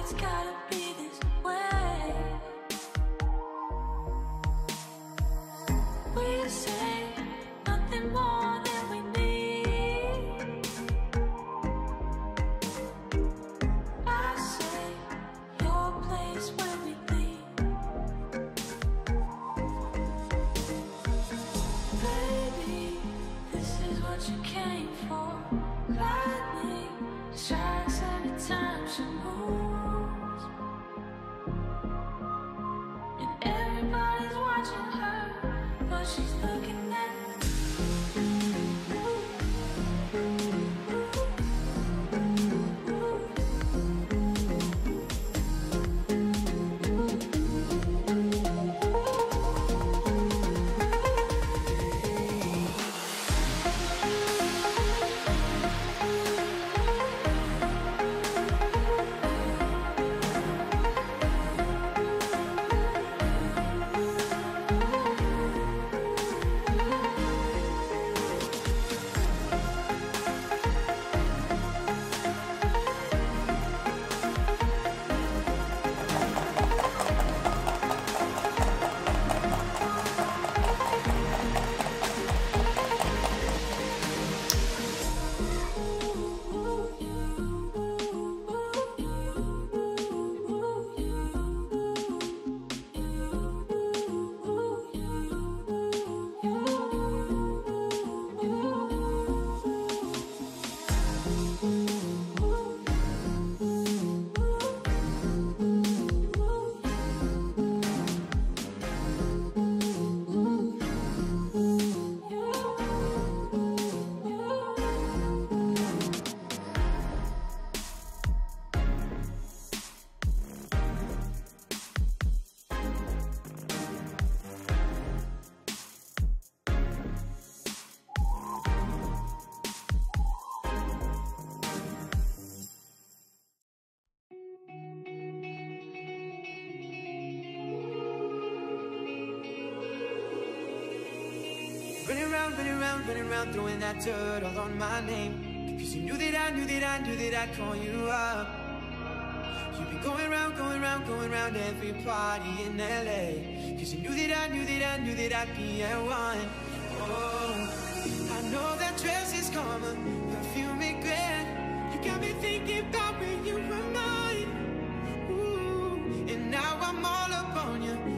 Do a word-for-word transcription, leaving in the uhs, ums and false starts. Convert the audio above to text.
it's gotta be this way. We say nothing more than we need. I say your place when we leave. Baby, this is what you came for. Lightning strikes every time she moves, and everybody's watching her, but she's looking at running round, running round, running round, throwing that dirt all on my name. Cause you knew that I knew that I knew that I'd call you up. You've been going round, going round, going round every party in L A. Cause you knew that I knew that I knew that I'd be at one. Oh, I know that dress is karma, perfume regret. You got me thinking about when you were mine. Ooh, and now I'm all up on you.